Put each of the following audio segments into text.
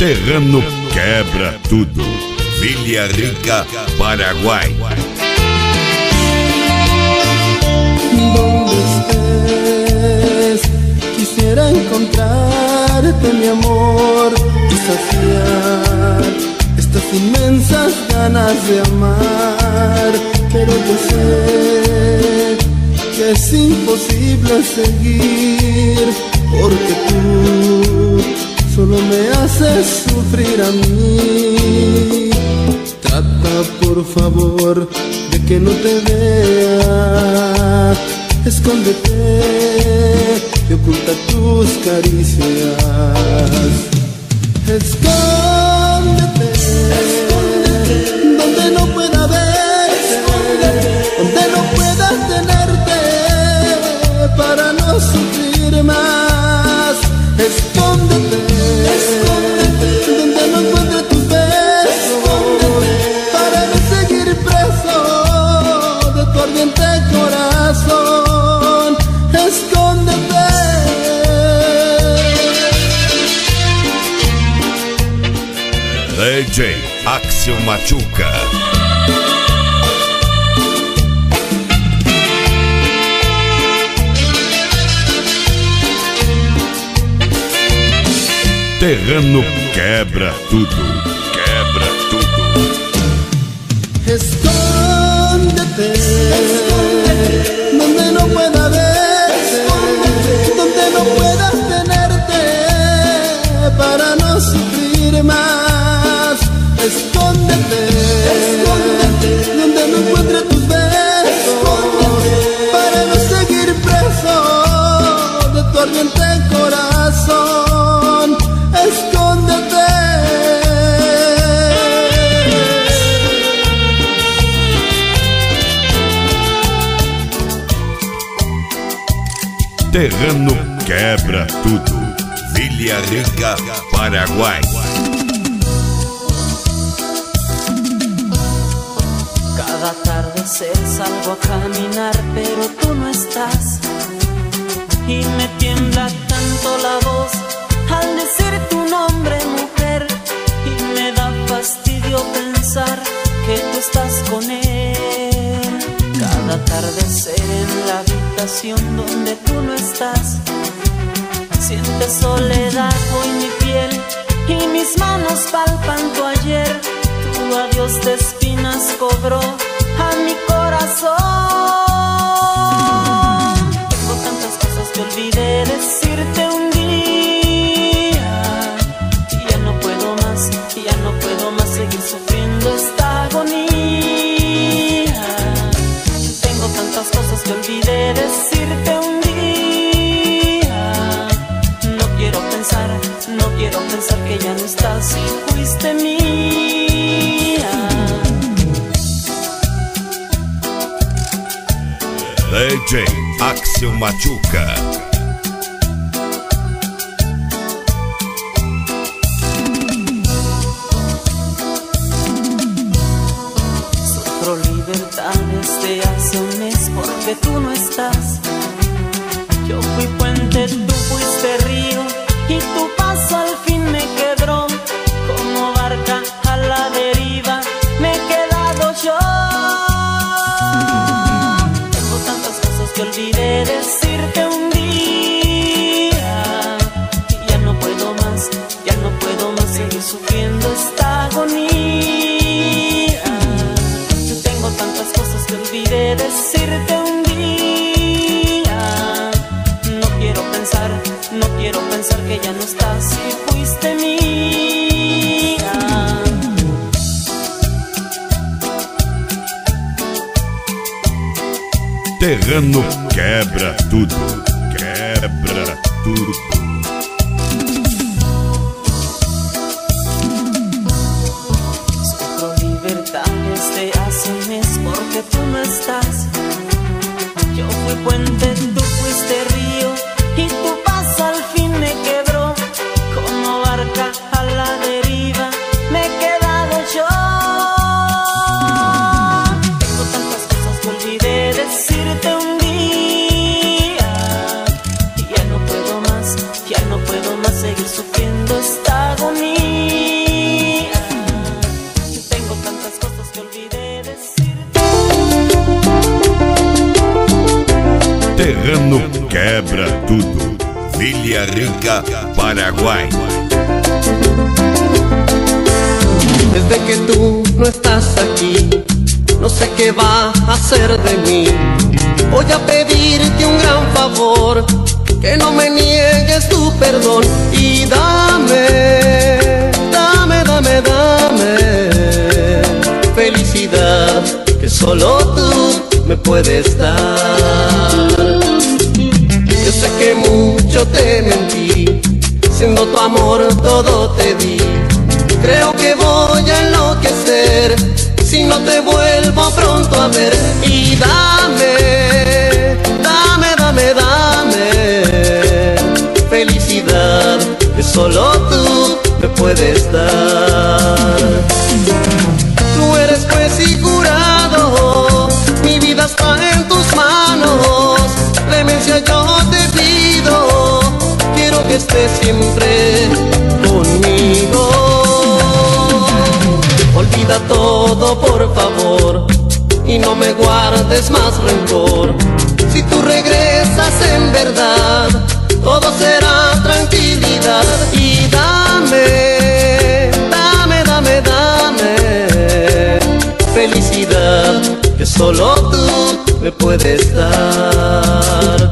Terrano quebra tudo. Villa Rica, Paraguay. Donde estés, quisiera encontrarte, mi amor, y saciar estas inmensas ganas de amar. Pero yo sé que es imposible seguir, porque tú solo me haces sufrir a mí. Trata por favor de que no te vea, escóndete y oculta tus caricias. Escóndete, escóndete, donde no pueda verte, donde no pueda tenerte, para no sufrir más. Escóndete, escóndete, donde no encuentre tus besos, para no seguir preso de tu ardiente corazón. Escóndete. DJ Axel Machuca. Terrano quebra tudo, quebra tudo. Escóndete, escóndete, donde no pueda verte, donde no puedas tenerte, para no sufrir más. Escóndete, escóndete, donde no encuentre tus besos, para no seguir preso de tu ardiente corazón. Escóndete. Terrano quebra tudo. Villa Rica, Paraguay. Cada atardecer salgo a caminar, pero tú no estás. Y me tiembla tanto la voz al decir tu nombre, mujer. Y me da fastidio pensar que tú estás con él. Cada atardecer en la habitación donde tú no estás, siente soledad hoy mi piel y mis manos palpan tu ayer. Tu adiós de espinas cobró a mi corazón. Tengo tantas cosas que olvidé decirte un día, y ya no puedo más, y ya no puedo más seguir sufriendo esta agonía. Tengo tantas cosas que olvidé decirte un día. No quiero pensar que ya no estás y fuiste mía. DJ Axel Machuca. Sufro libertad desde hace un mes porque tú no estás. Yo fui puente, tú fuiste río, y tu paso al fin me quebró. Como barca a la deriva me he quedado yo. Tengo tantas cosas que olvidé decirte un día, y ya no puedo más, ya no puedo más seguir sufriendo esta agonía. Yo tengo tantas cosas que olvidé decirte un día. No quiero pensar que ya no estás y fuiste mía. Terrano quebra tudo, quebra tudo. Sufro libertad desde hace un mes porque tú no estás. Yo fui puente, tú fuiste río, y tu paso al fin me quebró. Como barca a la deriva me he quedado yo. Tengo tantas cosas que olvidé decirte un día, y ya no puedo más seguir sufriendo esta agonía. Villarrica, Paraguay. Desde que tú no estás aquí, no sé qué va a hacer de mí. Voy a pedirte un gran favor, que no me niegues tu perdón. Y dame, dame, dame, dame felicidad, que solo tú me puedes dar. Yo sé que mucho te mentí, siendo tu amor todo te di. Creo que voy a enloquecer si no te vuelvo pronto a ver. Y dame, dame, dame, dame felicidad, que solo tú me puedes dar. Tú eres juez y jurado, mi vida está en tus manos. Clemencia yo te pido, quiero que estés siempre conmigo. Olvida todo por favor y no me guardes más rencor. Si tú regresas en verdad, todo será tranquilidad. Y dame, dame, dame, dame felicidad, que solo tú me puedes dar.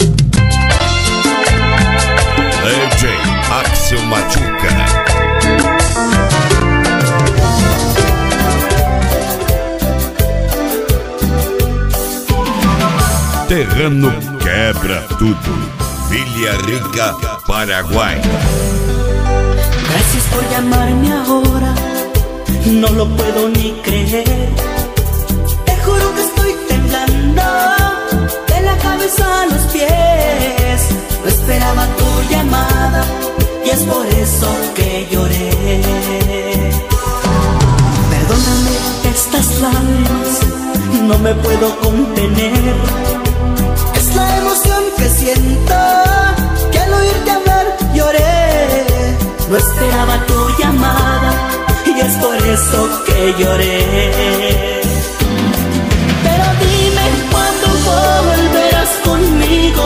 DJ Axel Machuca. Terrano quebra tudo. Villarrica, Paraguay. Gracias por llamarme ahora, no lo puedo ni creer. Te juro que estoy temblando de la cabeza a los pies. No esperaba tu llamada y es por eso que lloré. Perdóname estas lágrimas, no me puedo contener. Es la emoción que siento, que al oírte hablar lloré. No esperaba tu llamada y es por eso que lloré. Pero dime cuándo volverás conmigo.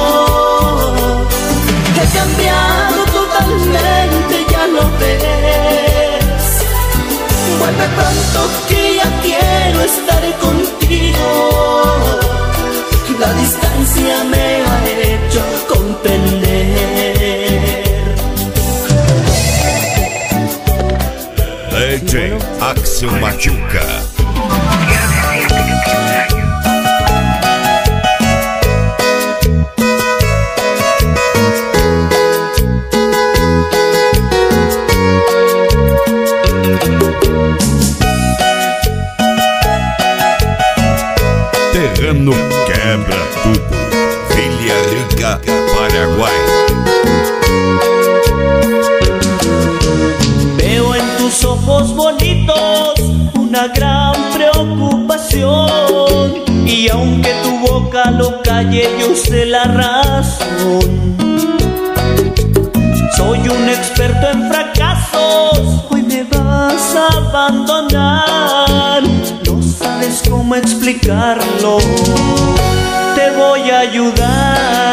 He cambiado totalmente, ya lo ves. Vuelve pronto que ya quiero estar contigo. La distancia me ha hecho comprender. DJ Axel Machuca. Terrano quebra tudo. Villarrica, Paraguay. Veo en tus ojos bonitos una gran preocupación, y aunque tu boca lo calle, yo sé la razón. Soy un experto en fracasos, hoy me vas a abandonar. No sabes cómo explicarlo, te voy a ayudar.